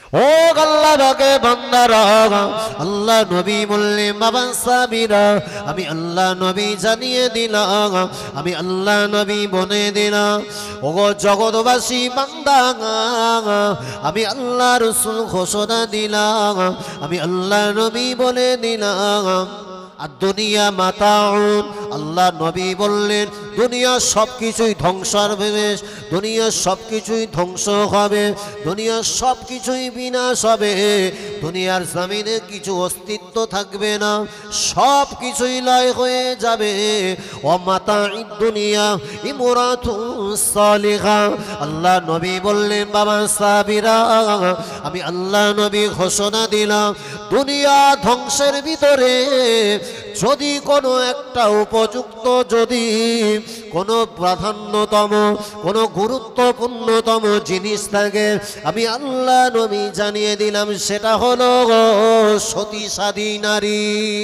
ও আল্লাহ বাকে বান্দারা, আল্লাহ নবী বললেন বাবা সাবিরা, আমি আল্লাহ নবী জানিয়ে দিলাম, আমি আল্লাহ নবী বলে দিলাম, ও জগৎবাসী বান্দা, আমি আল্লাহ রাসূল ঘোষণা দিলাম, আমি আল্লাহ নবী বলে দিলাম, আর দুনিয়া মাতাউন, আল্লাহ নবী বললেন দুনিয়া সব কিছুই ধ্বংসার বিবেশ, দুনিয়া সব কিছুই ধ্বংস হবে, দুনিয়া সব কিছুই বিনাশ হবে, দুনিয়ার জমিনে কিছু অস্তিত্ব থাকবে না, সব কিছুই লয় হয়ে যাবে। ও মাতাউদ দুনিয়া ইমরাতুস সালিহা, আল্লাহ নবী বললেন বাবা সাবিরা, আমি আল্লাহ নবী ঘোষণা দিলাম দুনিয়া ধ্বংসের ভিতরে যদি কোনো একটা উপযুক্ত, যদি কোনো প্রাধান্যতম, কোনো গুরুত্বপূর্ণতম জিনিস থাকে, আমি আল্লাহ নবী জানিয়ে দিলাম সেটা হলো সতী সাধী নারী।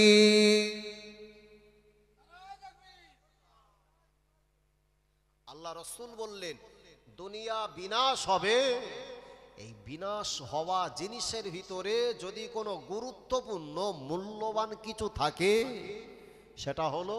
আল্লাহ রাসূল বললেন দুনিয়া বিনাশ হবে, এই বিনাশ হওয়া জিনিসের ভিতরে যদি কোনো গুরুত্বপূর্ণ মূল্যবান কিছু থাকে সেটা হলো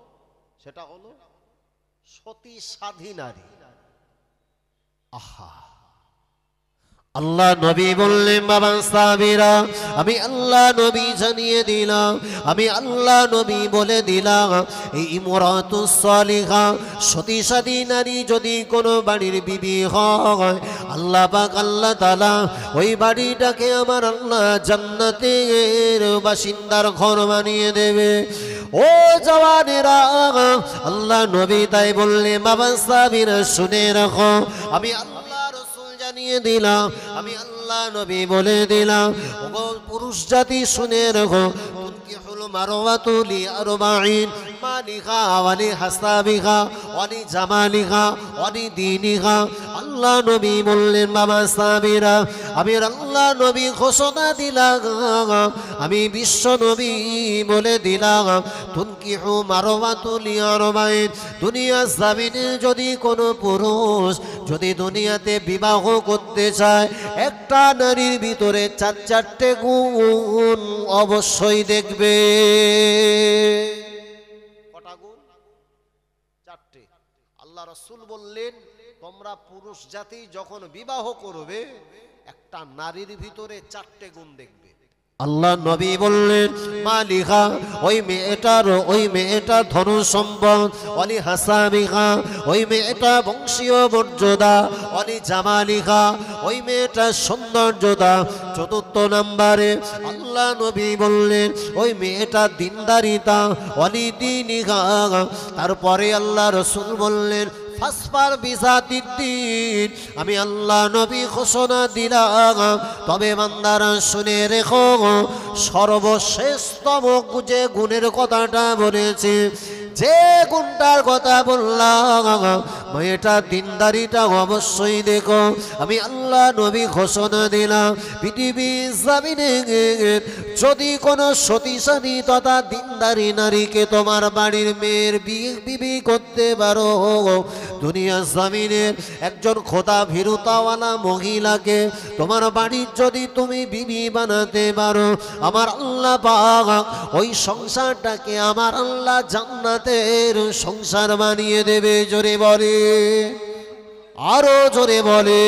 সতী সাধী নারী। আহা, আল্লাহ নবী বললেন বাবা সাবিরা, আমি আল্লাহ নবী জানিয়ে দিলাম, আমি আল্লাহ নবী বলে দিলাম, এই ইমরাতুস সালিহা সতী সাধী নারী যদি কোনো বাড়ির বিবি হয়, আল্লাহ পাক আল্লাহ তাআলা ওই বাড়িটাকে আমার আল্লাহ জান্নাতের বাসিন্দার ঘর বানিয়ে দেবে। ও জওয়ানেরা, আল্লাহ নবী তাই বললেন বাবা সাবিরা শুনে রাখো, আমি জানিয়ে দিলাম, আমি আল্লাহ নবী বলে দিলাম, ওগো পুরুষ জাতি শুনে রাখো, তুনকিহুল মারওয়াতু লিআরবাঈন মালিহা ওয়ালি হাসাবিহা ওয়ালি জামালিহা ওয়ালি দীনিহা। আল্লাহ নবী বললেন বাবা সাবিরা, আমি আল্লাহ নবী ঘোষণা দিলাম, আমি বিশ্ব নবী বলে দিলাম, তুনকিহু মারওয়াতু লিআরবাঈন, দুনিয়া জমিনে যদি কোনো পুরুষ যদি দুনিয়াতে বিবাহ করতে চায়, একটা নারীর ভিতরে চারটে গুণ অবশ্যই দেখবে। কটা গুণ? চারটে। আল্লাহ রাসূল বললেন তোমরা পুরুষ জাতি যখন বিবাহ করবে একটা নারীর ভিতরে চারটে গুণ দেখবে। আল্লাহ নবী বললেন মালিহা, ওই মেয়েটার ধন সম্পদ, ওয়ালি হাসাবিহা, ওই মেয়েটা বংশীয় মর্যাদা, ওয়ালি জামালিহা, ওই মেয়েটার সৌন্দর্যতা। চতুর্থ নম্বরে আল্লাহ নবী বললেন ওই মেয়েটা দিনদারিতা, ওয়ালি দীনিহা। তারপরে আল্লাহ রাসূল বললেন ফাসফার বিজাতিদ্দিন, আমি আল্লাহ নবী ঘোষণা দিলাম, তবে বান্দারা শুনে রেখো, সর্বশ্রেষ্ঠতম যে গুণের কথাটা বলেছে, যে গুণটার কথা বললাম, মেয়েটা দিনদারিটা অবশ্যই দেখো। আমি আল্লাহ নবী ঘোষণা দিলাম পৃথিবীর জমিনে যদি কোনো সতী সাধী তথা দিনদারি নারীকে তোমার বাড়ির মেয়ের বিবি করতে পারো, দুনিয়ার জমিনের একজন খোদা ভীরুতাওয়ালা মহিলাকে তোমার বাড়ির যদি তুমি বিবি বানাতে পারো, আমার আল্লাহ পাক ওই সংসারটাকে আমার আল্লাহ জান্নাতের সংসার বানিয়ে দেবে। জোরে বলে, আরো জোরে বলে।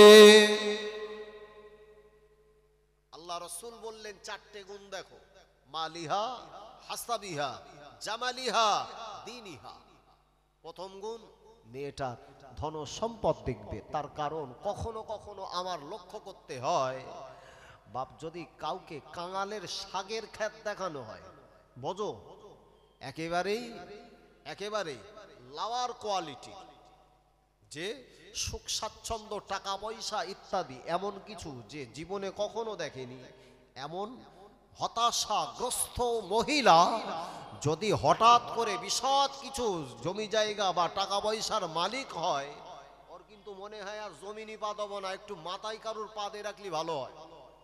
আল্লাহ রাসূল বললেন চারটে গুণ দেখো, মালিহা, হাসাবিহা, জামালিহা, দীনিহা। প্রথম গুণ, মেয়েটা ধন সম্পদ দেখবে। তার কারণ কখনো কখনো আমার লক্ষ্য করতে হয়, বাপ যদি কাউকে কাঙালের শাকের ক্ষেত দেখানো হয়, বোঝো একেবারেই লাওয়ার কোয়ালিটি, যে সুখ স্বাচ্ছন্দ্য টাকা পয়সা ইত্যাদি এমন কিছু যে জীবনে কখনো দেখেনি, এমন হতাশাগ্রস্ত মহিলা যদি হঠাৎ করে বিশদ কিছু জমি জায়গা বা টাকা পয়সার মালিক হয়, ওর কিন্তু মনে হয় আর জমিনই পা দেবো না, একটু মাথায় কারুর পা দিয়ে রাখলে ভালো হয়।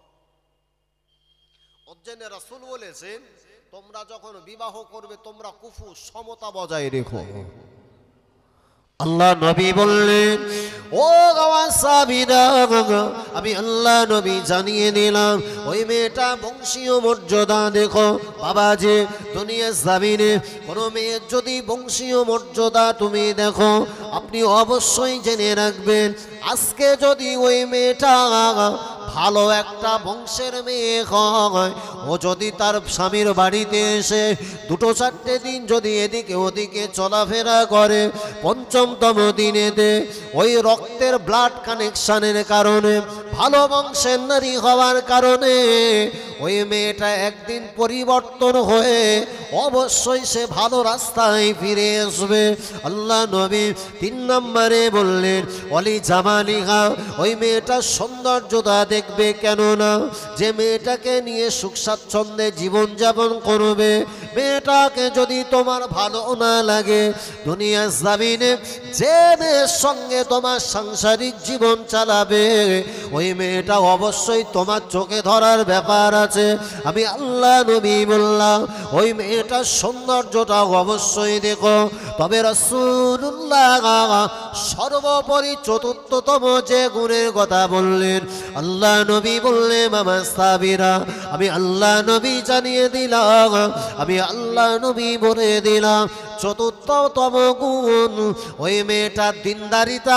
ওর জন্য রাসূল বলেছেন তোমরা যখন বিবাহ করবে তোমরা কুফু সমতা বজায় রেখো। আল্লাহ নবী বললেন, ও গাওয়া সাহাবীরা, আমি আল্লাহ নবী জানিয়ে দিলাম ওই মেয়েটা বংশীয় মর্যাদা দেখো। বাবা যে দুনিয়ার জমিনে কোনো মেয়ের যদি বংশীয় মর্যাদা তুমি দেখো, আপনি অবশ্যই জেনে রাখবেন, আজকে যদি ওই মেয়েটা ভালো একটা বংশের মেয়ে হয়, ও যদি তার স্বামীর বাড়িতে এসে দুটো চারটে দিন যদি এদিকে ওদিকে চলাফেরা করে, পঞ্চমতম দিনেতে ওই রক্তের ব্লাড কানেকশনের কারণে, ভালো বংশের নারী হওয়ার কারণে ওই মেয়েটা একদিন পরিবর্তন হয়ে অবশ্যই সে ভালো রাস্তায় ফিরে আসবে। আল্লাহ নবী 3 নম্বরে বললেন, অলি জামালিহা, ওই মেয়েটার সৌন্দর্যতা দেখবে, কেননা যে মেয়েটাকে নিয়ে সুখ স্বাচ্ছন্দ্যে জীবনযাপন করবে, মেয়েটাকে যদি তোমার ভালো না লাগে, দুনিয়ার জমিনে যে মেয়ের সঙ্গে তোমার সাংসারিক জীবন চালাবে, ওই মেয়েটা অবশ্যই তোমার চোখে ধরার ব্যাপার আছে। আমি আল্লাহ নবী বললাম, ওই মেয়েটার সৌন্দর্যটা অবশ্যই দেখো। তবে রাসূলুল্লাহ সর্বোপরি চতুর্থতম যে গুণের কথা বললেন, আল্লাহ নবী বললেন, মামা সাহাবীরা, আমি আল্লাহ নবী জানিয়ে দিলাম, আমি আল্লাহ নবী বলে দিলাম, চতুর্থতম গুণ ওই মেয়েটার দিনদারিতা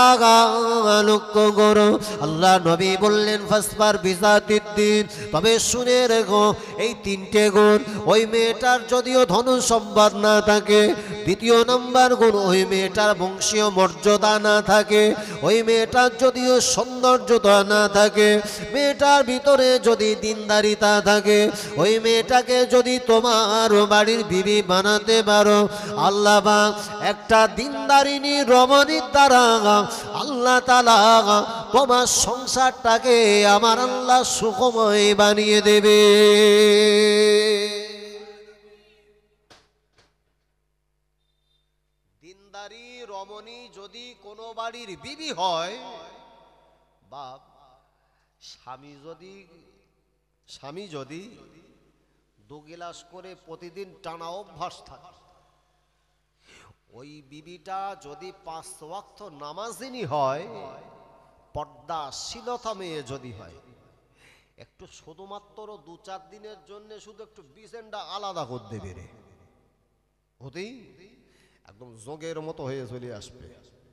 লক্ষ্য করো। আল্লাহ নবী বললেন, ফাসবার বিজাতিদ্দিন, তবে শুনে রেখো এই 3টে গুণ, ওই মেয়েটার যদিও ধন সম্পদ না থাকে, দ্বিতীয় নম্বর গুণ ওই মেয়েটার বংশীয় মর্যাদা না থাকে, ওই মেয়েটার যদিও সৌন্দর্যতা না থাকে, মেয়েটার ভিতরে যদি দিনদারিতা থাকে, ওই মেয়েটাকে যদি তোমার বাড়ির বিবি বানাতে পারো, আল্লাহ পাক একটা দিনদারিনী রমণীর দ্বারা আল্লাহ তাআলা তোমার সংসারটাকে আমার আল্লাহ সুখময় বানিয়ে দেবে। দিনদারি রমণী যদি কোনো বাড়ির বিবি হয়, বাপ স্বামী যদি 2 গিলাস করে প্রতিদিন টানা অভ্যাস থাকে, ওই বিবিটা যদি 5 ওয়াক্ত নামাজিনী হয়, পর্দাশীলতা মেয়ে যদি হয়, একটু শুধুমাত্র 2-4 দিনের জন্য শুধু একটু বিছানাটা আলাদা করে দেবে রে, হতেই একদম যোগের মতো হয়ে চলে আসবে।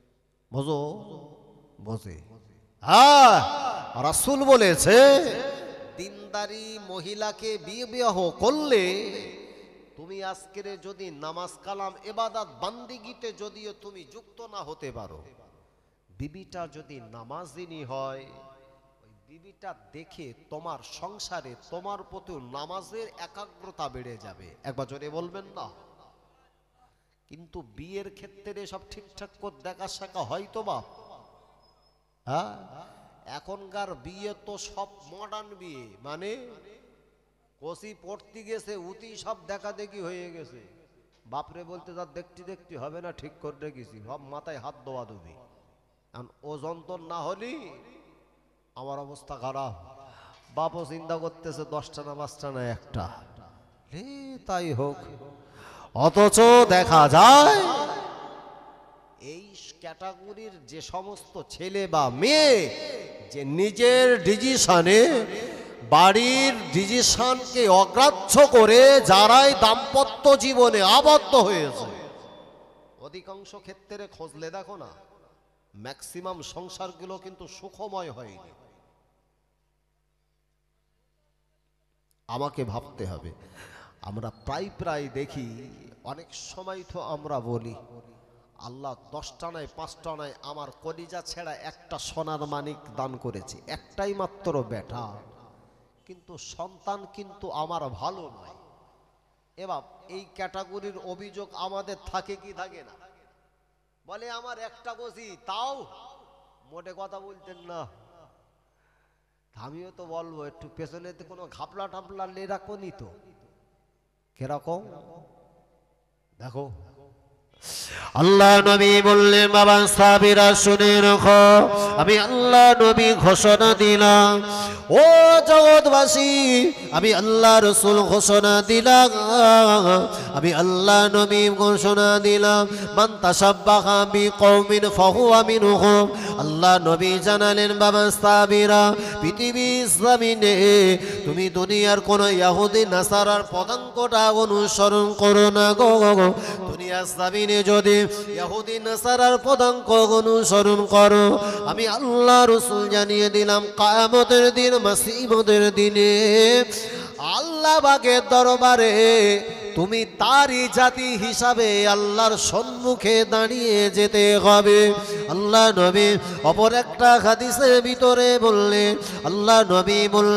বোঝে? হ্যাঁ, রাসূল বলেছে, দিনদারি মহিলাকে বিবাহ করলে তুমি আজকের যদি নামাজ কালাম ইবাদত বান্দিগিতে যদিও তুমি যুক্ত না হতে পারো, বিবিটা যদি নামাজিনী হয়, ওই বিবিটা দেখে তোমার সংসারে তোমার প্রতি নামাজের একাগ্রতা বেড়ে যাবে। একবার জোরে বলবেন না? কিন্তু বিয়ের ক্ষেত্রে সব ঠিকঠাক করে দেখা শাখা হয় তো বাপ? হ্যাঁ, এখনকার বিয়ে তো সব মডার্ন বিয়ে, মানে কষি পড়তে গেছে উতি সব দেখা দেখি হয়ে গেছে। বাপরে বলতে যা দেখতে হবে না, ঠিক করে রেখেছি, সব মাথায় হাত দেওয়া দেবে। ও যন্ত্র না হলি আমার অবস্থা খারাপ। বাপও চিন্তা করতেছে 10টা না 5টা না 1টা, তাই হোক। অথচ দেখা যায় এই ক্যাটাগরির যে সমস্ত ছেলে বা মেয়ে যে নিজের ডিসিশনে, বাড়ির ডিসিশনকে অগ্রাহ্য করে যারাই দাম্পত্য জীবনে আবদ্ধ হয়েছে, অধিকাংশ ক্ষেত্রে খোঁজলে দেখো না, ম্যাক্সিমাম সংসারগুলো কিন্তু সুখময় হয়নি। আমাকে ভাবতে হবে। আমরা প্রায় দেখি, অনেক সময় তো আমরা বলি, আল্লাহ 10টা নয় 5টা নয় আমার কলিজা ছেড়া একটা সোনার মানিক দান করেছে, একটাই মাত্র বেটা, কিন্তু সন্তান কিন্তু আমার ভালো নয়। এবার এই ক্যাটাগরির অভিযোগ আমাদের থাকে কি থাকে না? বলে আমার একটা বসি, তাও মোটে কথা বলতেন না। আমিও তো বলবো, একটু পেছনেতে কোনো ঘাপলা টাপলা লে রাখো নি তো, কিরকম দেখো। আল্লাহ নবী বললেন বাবা সাহাবীরা শুনে রাখো আমি আল্লাহ নবী ঘোষণা দিলাম ও জগৎবাসী আমি আল্লাহ রাসূল ঘোষণা দিলাম আমি আল্লাহ নবী ঘোষণা দিলাম মান তাশাব্বাহা বিকওমিন ফাহুয়া মিনহুম আল্লাহ নবী জানালেন বাবা সাহাবীরা পৃথিবীর জমিনে তুমি দুনিয়ার কোন ইহুদি নাসারার পদাঙ্কটা অনুসরণ করো না গো দুনিয়ার জমিনে যদি ইহুদি নাসারার পদাঙ্ক অনুসরণ করো আমি আল্লাহ রাসূল জানিয়ে দিলাম কিয়ামতের দিন মাসিবতের দিনে আল্লাহ পাকের দরবারে তুমি তারই জাতি হিসাবে আল্লাহর সম্মুখে দাঁড়িয়ে যেতে হবে আল্লাহ নবী অপর একটা হাদিসের ভিতরে বললেন আল্লাহ নবী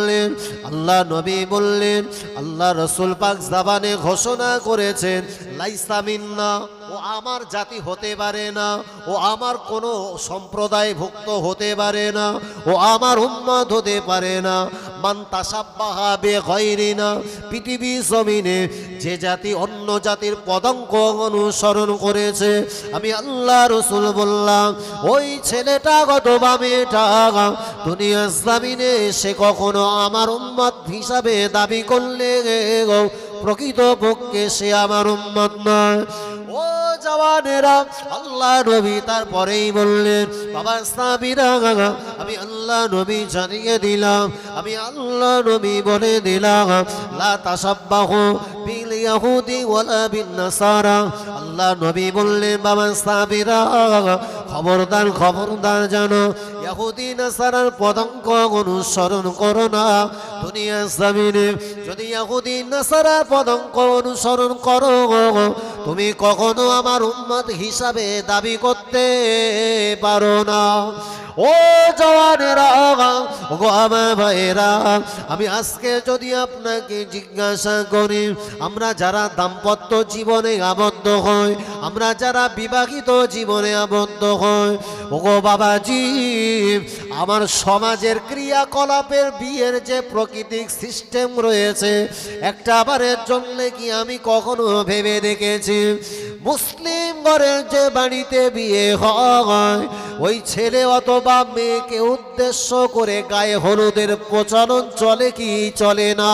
বললেন আল্লাহ রাসূল পাক জবানে ঘোষণা করেছেন লাইসা মিন্না ও আমার জাতি হতে পারে না ও আমার কোনো সম্প্রদায়ভুক্ত হতে পারে না ও আমার উম্মত হতে পারে না মান তাশাব্বাহা বিগাইরিনা পৃথিবী জমিনে যে জাতি অন্য জাতির পদাঙ্ক অনুসরণ করেছে আমি আল্লাহ রাসূল বললাম ওই ছেলেটা অথবা মেয়েটা দুনিয়ার জমিনে সে কখনো আমার উম্মত হিসাবে দাবি করলে প্রকৃতপক্ষে সে আমার উম্মত নয় ও জওয়ানেরা আল্লাহ নবী তারপরেই বললেন বাবা সাহাবীরা আমি আল্লাহ নবী জানিয়ে দিলাম আমি আল্লাহ নবী বলে দিলাম লা তাশাব্বাহু বিল ইহুদি ওয়ালা বিন নাসারা আল্লাহ নবী বললেন বাবা সাহাবীরা খবরদার জানো ইহুদি নাসারার পদাঙ্ক অনুসরণ করো না দুনিয়ার জমিনে যদি ইহুদি নাসারার পদাঙ্ক অনুসরণ করো তুমি কখনো আমার উম্মত হিসাবে দাবি করতে পারো না ও জওয়ানেরা ও আমার ভাইয়েরা আমি আজকে যদি আপনাকে জিজ্ঞাসা করি আমরা যারা দাম্পত্য জীবনে আবদ্ধ হই আমরা যারা বিবাহিত জীবনে আবদ্ধ হই ও গো বাবাজি আমার সমাজের ক্রিয়াকলাপের বিয়ের যে প্রাকৃতিক সিস্টেম রয়েছে একটা বারের জন্য কি আমি কখনো ভেবে দেখেছি মুসলিম ঘরের যে বাড়িতে বিয়ে হয় ওই ছেলে অথবা মেয়েকে উদ্দেশ্য করে গায়ে হলুদের প্রচলন চলে কি চলে না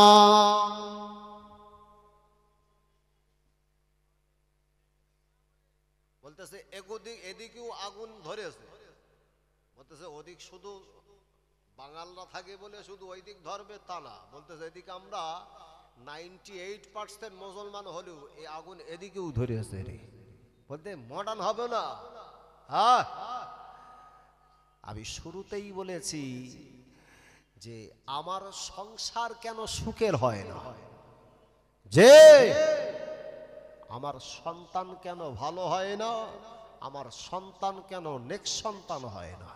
বলতেছে এদিকেও আগুন ধরেছে বলতেছে ওদিক শুধু বাঙালরা থাকে বলে শুধু ওই দিক ধরবে তা না বলতেছে এদিকে আমরা 98% মুসলমান হলেও এই আগুন এদিকেও ধরে আছে রে বলতে মডার্ন হবে না হ্যাঁ আমি শুরুতেই বলেছি যে আমার সংসার কেন সুখের হয় না যে আমার সন্তান কেন ভালো হয় না আমার সন্তান কেন নেক্সট সন্তান হয় না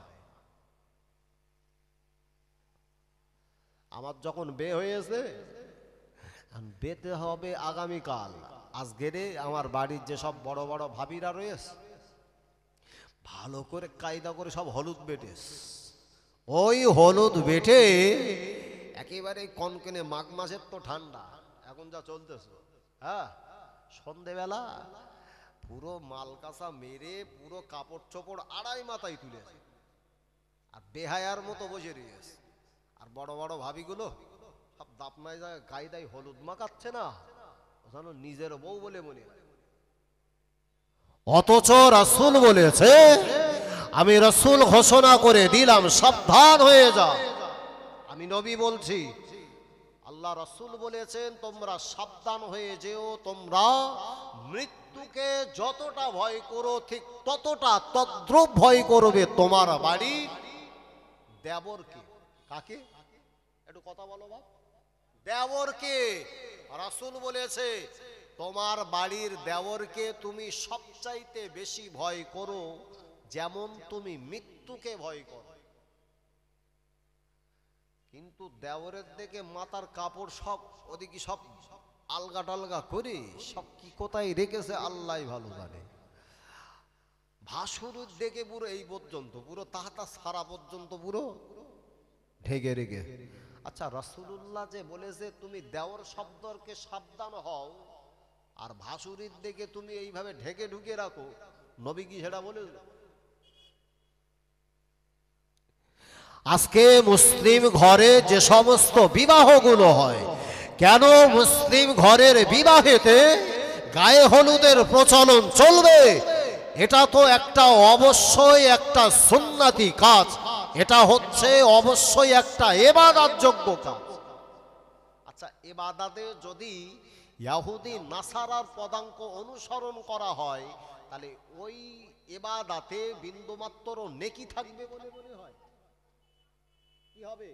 আমার যখন বিয়ে হয়েছে বেতে হবে আগামীকাল আজকেরে আমার বাড়ির যে সব বড় বড় ভাবিরা রয়েছে ভালো করে কায়দা করে সব হলুদ বেটেস ওই হলুদ বেটে একেবারে কনকনে মাঘ মাসের তো ঠান্ডা এখন যা চলতেছে হ্যাঁ সন্ধেবেলা পুরো মালকাসা মেরে পুরো কাপড় চোপড় আড়াই মাথায় তুলেছে আর বেহায়ার মতো বসে রয়েছে আর বড় বড় ভাবিগুলো সব দাপনায় যায় কায়দায় হলুদ মাখাচ্ছে না জানো নিজের বউ বলে মনে হয় অথচ রাসূল বলেছে আমি রাসূল ঘোষণা করে দিলাম সাবধান হয়ে যাও আমি নবী বলছি আল্লাহ রাসূল বলেছেন তোমরা সাবধান হয়ে যেও তোমরা মৃত্যুকে যতটা ভয় করো ঠিক ততটা তদ্রূপ ভয় করবে তোমার বাড়ি দেবরকে কাকে একটু কথা বলো বাপ দেবরকে রাসূল বলেছে তোমার বাড়ির দেবরকে তুমি সবচাইতে বেশি ভয় করো যেমন তুমি মৃত্যুকে ভয় করো কিন্তু দেওরের দিকে মাথার কাপড় সব ওদিকে সব আলগা টালগা করে সব কি কোথায় রেখেছে আল্লাহ ভালো জানে ভাসুরের দিকে পুরো এই পর্যন্ত পুরো তাহাতা সারা পর্যন্ত পুরো ঢেকে রেখে আচ্ছা রাসূলুল্লাহ যে বলেছে তুমি দেওর শব্দকে সাবধান হও আর ভাসুরির দিকে তুমি এইভাবে ঢেকে ঢুকে রাখো, নবী কি সেটা বলে? আজকে মুসলিম ঘরে যে সমস্ত বিবাহগুলো হয়, কেন মুসলিম ঘরের বিবাহেতে গায়ে হলুদের প্রচলন চলবে? এটা তো একটা অবশ্যই একটা সুন্নতি কাজ, এটা হচ্ছে অবশ্যই একটা ইবাদতযোগ্য কাজ। আচ্ছা, ইবাদতে যদি ইহুদি নাসারার পদাঙ্ক অনুসরণ করা হয়, তাহলে ওই ইবাদতে বিন্দুমাত্র নেকি থাকবে বলে মনে হয়? কি হবে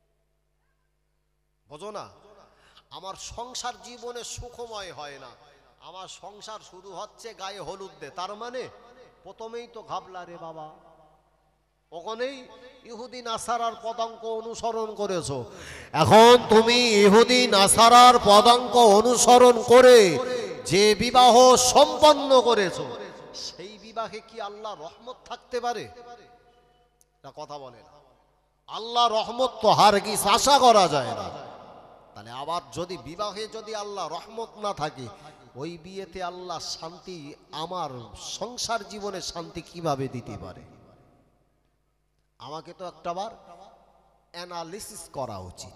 বোঝো না? আমার সংসার জীবনে সুখময় হয় না, আমার সংসার শুরু হচ্ছে গায়ে হলুদ দিয়ে, তার মানে প্রথমেই তো ঘাবলা রে বাবা, ওখানেই ইহুদি নাসারার পদাঙ্ক অনুসরণ করেছো। এখন তুমি ইহুদি নাসারার পদাঙ্ক অনুসরণ করে যে বিবাহ সম্পন্ন করেছো, সেই বিবাহে কি আল্লাহ রহমত থাকতে পারে? না, কথা বলে না। আল্লাহ রহমত তো হারগিজ আশা করা যায় না। তাহলে আবার যদি বিবাহে যদি আল্লাহ রহমত না থাকে, ওই বিয়েতে আল্লাহ শান্তি, আমার সংসার জীবনে শান্তি কিভাবে দিতে পারে? আমাকে তো একটাবার অ্যানালিসিস করা উচিত।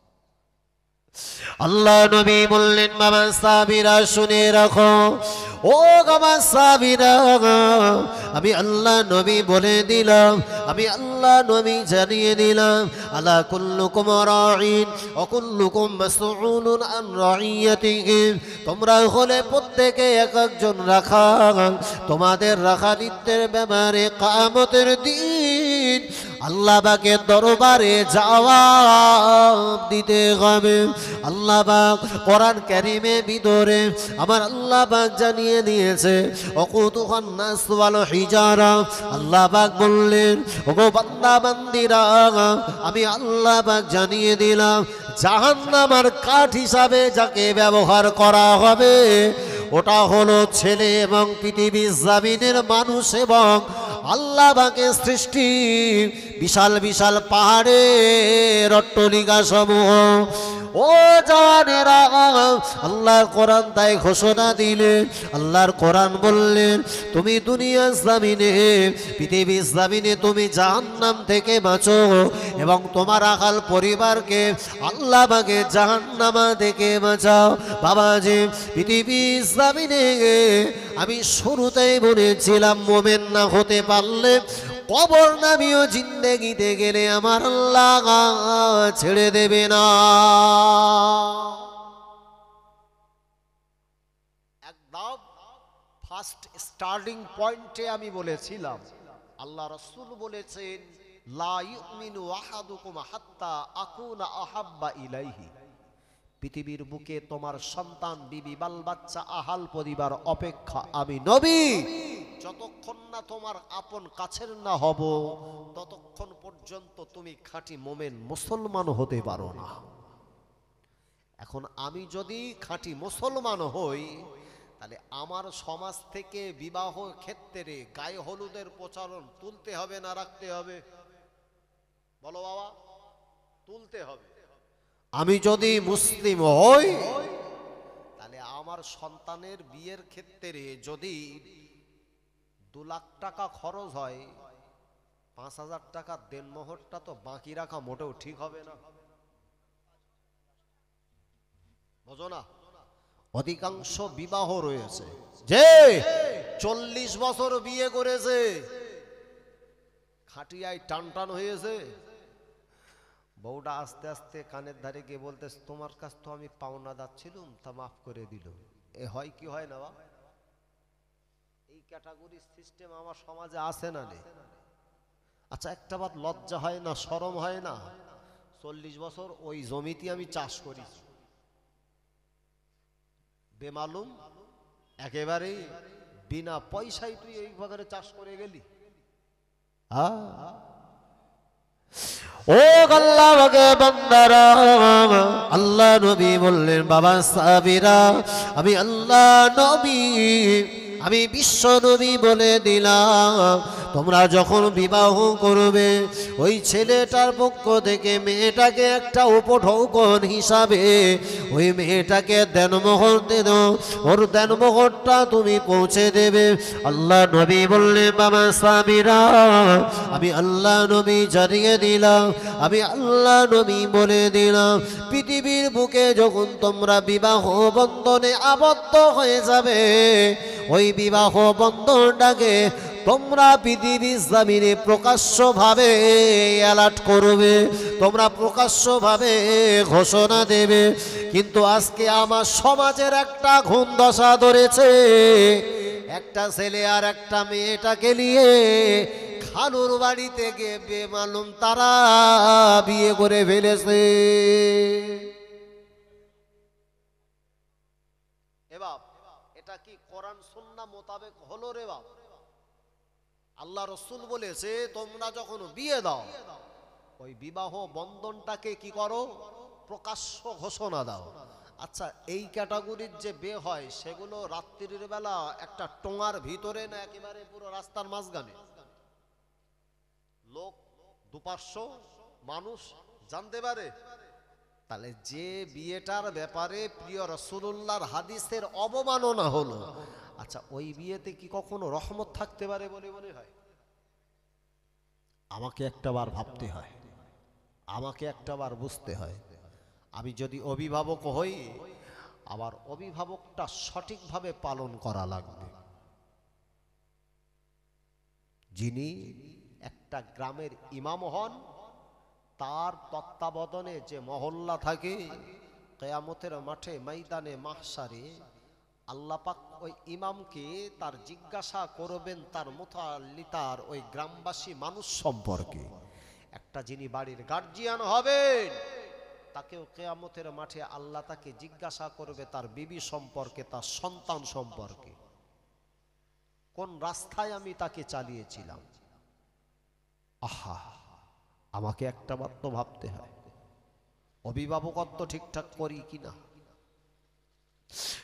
আল্লাহ নবী বললেন, বাবা সাহাবীরা শুনে রাখো, ও বাবা সাহাবীরা, আমি আল্লাহ নবী বলে দিলাম, আমি আল্লাহ নবী জানিয়ে দিলাম, আলা কুল্লুকুম রাঈন ওয়া কুল্লুকুম মাসউলুন আন রাইয়াতিহি, তোমরা হলে প্রত্যেকে এক একজন রাখা, তোমাদের রাখালিত্বের ব্যাপারে কিয়ামতের দিন আল্লাহ পাকের দরবারে জবাব দিতে হবে। আল্লাহ পাক কোরআন কারীমে ভিতরে আমার আল্লাহ পাক জানিয়ে দিয়েছে, ওয়াকুতুহান নাস ওয়াল হিজারা, আল্লাহ পাক বললেন, ওগো বান্দা বান্দিরা, আমি আল্লাহ পাক জানিয়ে দিলাম, জাহান্নামের কাঠ হিসাবে যাকে ব্যবহার করা হবে, ওটা হলো ছেলে এবং পৃথিবীর জমিনের মানুষ এবং আল্লাহ পাকের সৃষ্টি বিশাল বিশাল পাহাড়ের অট্টালিকা সমূহ। ও জানেরা, আল্লাহর কোরআন তাই ঘোষণা দিলেন, আল্লাহর কোরআন বললেন, তুমি দুনিয়ার জমিনে, পৃথিবীর জমিনে তুমি জাহান্নাম থেকে বাঁচো এবং তোমার আকাল পরিবারকে আল্লাহ পাকে জাহান্নামা থেকে বাঁচাও। বাবাজি, পৃথিবীর জমিনে আমি শুরুতেই বলেছিলাম, মোমেন না হতে পারলে কবর নামিও জিন্দেগিতে গেলে আমার আল্লাহ ছেড়ে দেবে না। একদম ফার্স্ট স্টার্টিং পয়েন্টে আমি বলেছিলাম, আল্লাহ রাসূল বলেছেন, লা ইউমিনু আহাদুকুম হাত্তা আকুনা আহাব্বা ইলাইহি, পৃথিবীর বুকে তোমার সন্তান, বিবি, বাল বাচ্চা, আহাল পরিবার অপেক্ষা আমি নবী যতক্ষণ না তোমার আপন কাছের না হব, ততক্ষণ পর্যন্ত তুমি খাঁটি মোমেন মুসলমান হতে পারো না। এখন আমি যদি খাঁটি মুসলমান হই, তাহলে আমার সমাজ থেকে বিবাহ ক্ষেত্রে গায়ে হলুদের প্রচলন তুলতে হবে না রাখতে হবে? বলো বাবা, তুলতে হবে। আমি যদি মুসলিম হই, তাহলে আমার সন্তানের বিয়ের ক্ষেত্রে যদি 2 লাখ টাকা খরচ হয়, 5,000 টাকা দেনমোহরটা তো বাকি রাখা মোটেও ঠিক হবে না, বুঝো না? অধিকাংশ বিবাহ রয়েছে যে 40 বছর বিয়ে করেছে, খাটিয়ায় টান টান হয়েছে, বউটা আস্তে আস্তে কানের ধারে গিয়ে বলতে, তোমার কাছ তো আমি পাওনাদার ছিলাম, তা মাফ করে দিল। এ হয় কি হয় না? এই ক্যাটাগরি সিস্টেম আমার সমাজে আছে না নেই? আচ্ছা, একটা বাত লজ্জা হয় না, শরম হয় না? 40 বছর ওই জমিতে আমি চাষ করি, বেমালুম একেবারে বিনা পয়সায় তুই এই ভাগে চাষ করে গেলি। ও আল্লাহ পাকের বান্দারা, আল্লাহ নবী বললেন, বাবা সাহাবীরা, আমি আল্লাহ নবী আমি বিশ্ব নবী বলে দিলাম, তোমরা যখন বিবাহ করবে ওই ছেলেটার পক্ষ থেকে মেয়েটাকে একটা উপঢৌকন হিসাবে ওই মেয়েটাকে দেনমোহর দেন, ওর দেনমোহরটা তুমি পৌঁছে দেবে। আল্লাহ নবী বললেন বাবা স্বামীরা, আমি আল্লাহ নবী জানিয়ে দিলাম, আমি আল্লাহ নবী বলে দিলাম, পৃথিবীর বুকে যখন তোমরা বিবাহ বন্ধনে আবদ্ধ হয়ে যাবে ওই বিবাহ বন্ধনটাকে তোমরা পৃথিবীর জমিনে প্রকাশ্যভাবে অ্যালার্ট করবে, তোমরা প্রকাশ্যভাবে ঘোষণা দেবে। কিন্তু আজকে আমার সমাজের একটা ঘুম দশা ধরেছে, একটা ছেলে আর একটা মেয়েটাকে নিয়ে খালুর বাড়িতে গিয়ে বেমালুম তারা বিয়ে করে ফেলেছে। এবার এটা কি কোরআন সুন্নাহ মোতাবেক হলো রে বাপ? আল্লাহ রসুল বলেছে তোমরা যখন বিয়ে দাও ওই বিবাহ বন্ধনটাকে কি করো, প্রকাশ্য ঘোষণা দাও। আচ্ছা, এই ক্যাটাগরির যে বিয়ে হয় সেগুলো রাত্রির বেলা একটা টোঙার ভিতরে না একেবারে পুরো রাস্তার মাঝখানে? লোক দুপার্শ্ব মানুষ জানতে পারে। তাহলে যে বিয়েটার ব্যাপারে প্রিয় রাসূলুল্লাহর হাদিসের অবমাননা হলো, আচ্ছা ওই বিয়েতে কি কখনো রহমত থাকতে পারে বলে মনে হয়? আমাকে একটাবার ভাবতে হয়, আমাকে একটাবার বুঝতে হয়। আমি যদি অভিভাবক হই, আবার অভিভাবকটা সঠিকভাবে পালন করা লাগবে। যিনি একটা গ্রামের ইমাম হন, তার তত্ত্বাবধানে যে মহল্লা থাকে, কিয়ামতের মাঠে ময়দানে মাহশারে আল্লাহ পাক ওই ইমামকে তার জিজ্ঞাসা করবেন তার মুতাল্লিতার ওই গ্রামবাসী মানুষ সম্পর্কে। একটা যিনি বাড়ির গার্জিয়ান হবেন তাকেও কিয়ামতের মাঠে আল্লাহ তাকে জিজ্ঞাসা করবে তার বিবি সম্পর্কে, তার সন্তান সম্পর্কে, কোন রাস্তায় আমি তাকে চালিয়েছিলাম। আহা, আমাকে একটা বার তো ভাবতে হয় অভিভাবকত্ব ঠিকঠাক করি কিনা।